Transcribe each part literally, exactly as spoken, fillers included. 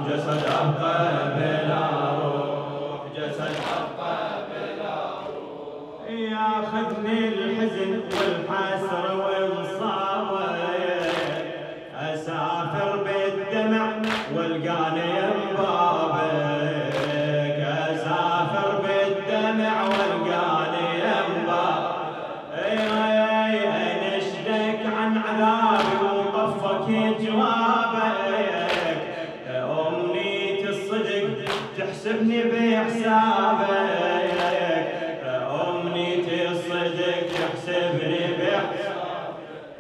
جسد أبقى بلا روح، جسد أبقى بلا روح. ياخذني الحزن والحسرة والصابة، أسافر بالدمع والقاني ينبابك، أسافر بالدمع والقاني ينبابك. أنشدك عن عذابي وطفك جوابك، أمنية الصدق تحسبني بحسابك، أمنية الصدق تحسبني بحسابك.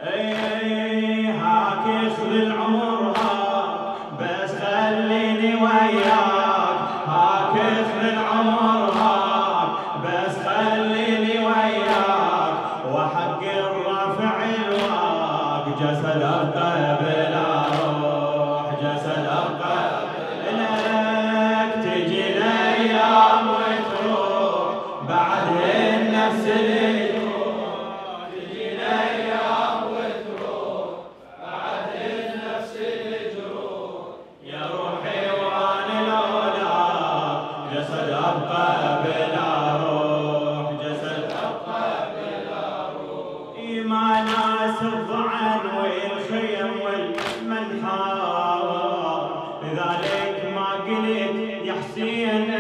هاك خذ العمر هاك بس خليني وياك، هاك خذ العمر هاك بس خليني وياك، وحق الرفع الواق جسد أبقى بلا روح، جسد أبقى لك. تجي الأيام وتروح بعد النفس اللي تروح، تجي الأيام وتروح بعد النفس اللي تروح. يا روحي وأنا لولاك جسد أبقى بلا روح، جسد أبقى بلا روح. ما ناس الضعن والخيم والمنحار، لذلك ما قلت يا حسين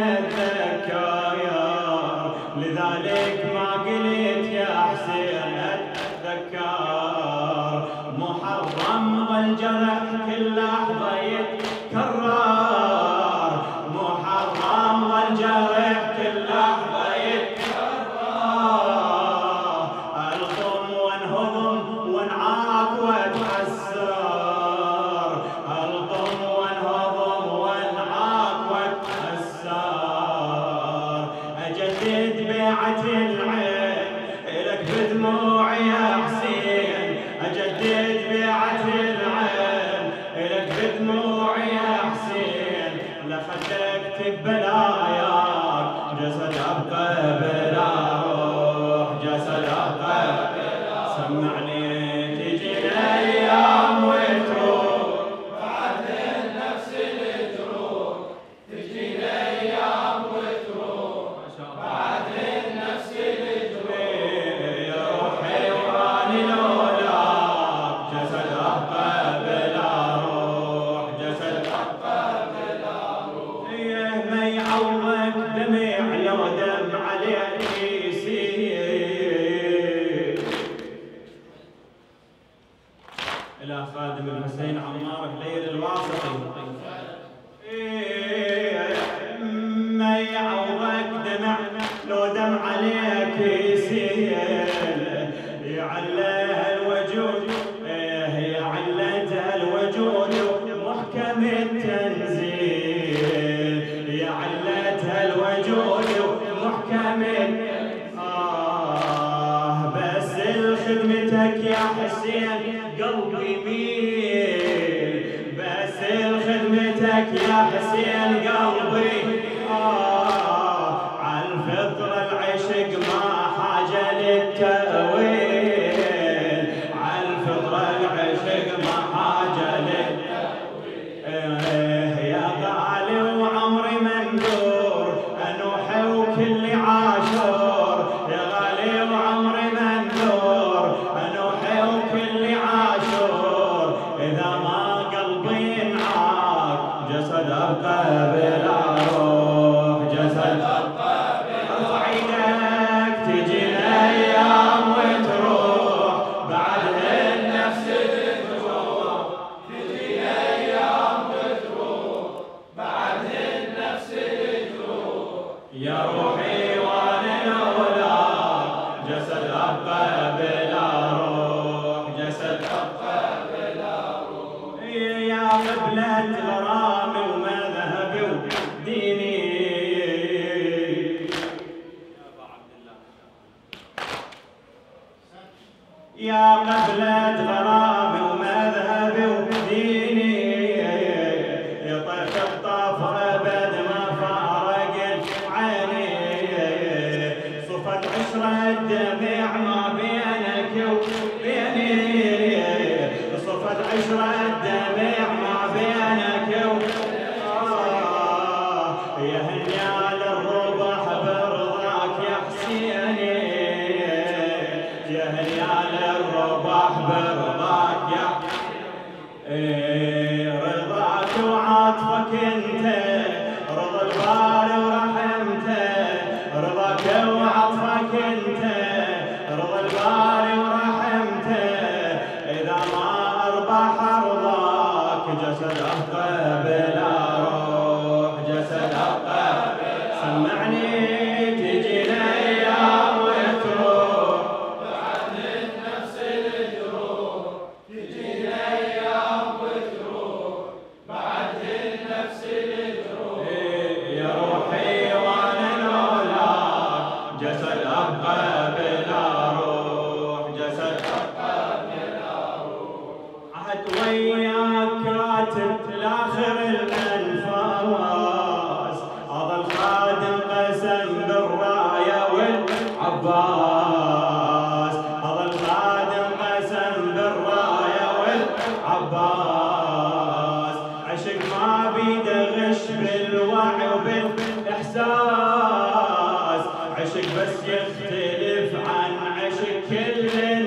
الذكار، لذلك ما قلت يا حسين الذكار. محرم ظل جرح كل لحظة يتكرر، محرم ظل جرح كل لحظة يتكرر. الضم وانهضم وانعاك واتحسر، الضم وانهضم وانعاك واتحسر. اجدد بيعة العين الك بدموعي يا حسين، اجدد بيعة العين الك بدموعي يا حسين. لخدك ببلاياك جسد أبقى بلا روح، جسد أبقى بلا. سمعني تجي الأيام وتروح بعد النفس اللي تروح، تجي الأيام وتروح بعد النفس اللي تروح. يا روحي وأنا لولاك جسد أبقى بلا روح، جسد أبقى بلا روح. ما يعوضك دمع لو دم عليك يسيل. إلى خادم الحسين عمار الليل الواسطي، ما يعوضك دمع لو دم عليك يسيل. يعلها الوجود يعلتها الوجود محكم التنزيل، يعلتها الوجود محكم. آه بس لخدمتك يا حسين قلبي يميل، بس لخدمتك يا حسين قلبي. آه عالفطرة العشق ما حاجة للتأويل، عالفطرة العشق ما حاجة للتأويل. يا غالي وعمري مندور أنوحي وكل عاشور، يا غالي وعمري مندور أنوحي وكل عاشور. إذا ما قلبي معاك جسد أبقى بلا روح، جسد أبقى بلا. ارفع ايدك تجي الأيام وتروح بعد النفس اللي تروح، تجي الأيام وتروح بعد النفس اللي تروح. يا روحي وأنا لولاك جسد أبقى بلا روح، جسد أبقى بلا روح. يا قبلة غرامي ومذهبي وديني، يا قبلة غرامي ومذهبي وديني. يطيح الطفر أبد ما فارق عيني، صفت عشرة الدمع ما بينك وبيني، صفت عشرة الدمع ما بينك وبيني. رضاك انت رضا الباري ورحمته رضاك وعطفك انت رضا الباري ورحمته اذا ما اربح ارضاك جسد ابقى بلا روح جسد ابقى سمعني تجينا ايام وتروح بعد النفس الجروح تجينا ايام وتروح بعد النفس الجروح يا روحي وانا لولاك جسد ابقى بلا روح جسد ابقى بلا روح عهد وياك كاتب لاخر الانفاس اظل خادم قسم بالرايه والعباس اظل خادم قسم بالرايه والعباس عشق ما بيده غش بالوعي وبالاحساس عشق بس يختلف عن عشق كل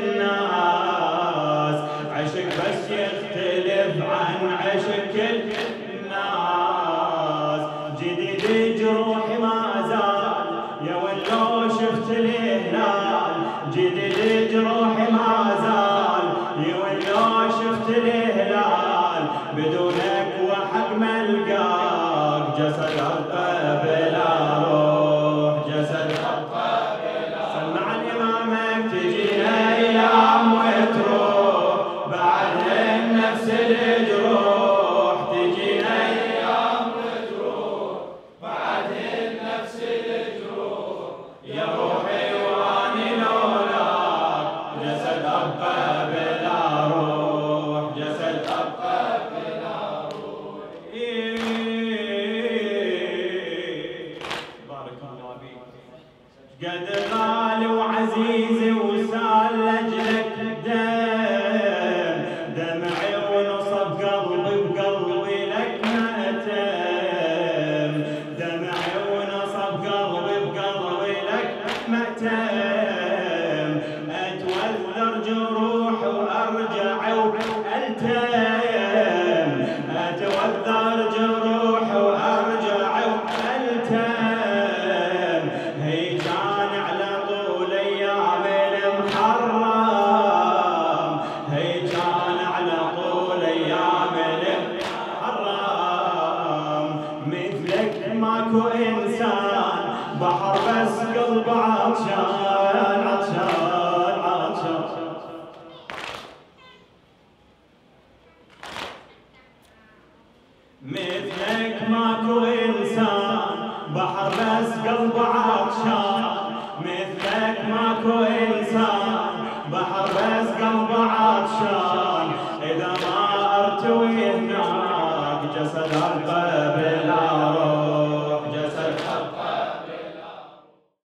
الناس عشق بس يختلف عن عشق كل الناس جديد جروحي ما زال يا ولو شفت الهلال جديد جروحي ما زال يا ولو شفت الهلال بدونك وحق ملقاك جسد ابقى بلا روح جسد ابقى بلا سمع الامامك تجينا ايام وتروح بعد النفس الجروح تجينا ايام وتروح بعد النفس الجروح يا روحي واني لولاك جسد ابقى بلا روح جسد ابقى بلا روح بارك الله فيك قد غالي وعزيزي وسال لاجلك دم دمعي ونصب قلبي بقلبي لك مأتم دمعي ونصب قلبي بقلبي لك مأتم اتوذر جروح وارجع والتم اتوذر جروح وارجع والتم هي كان على طول ايام المحرم هي كان على طول ايام المحرم مثلك ماكو انسان بحر بس قلب عطشان عطشان عطشان مثلك ماكو انسان بحر بس قلب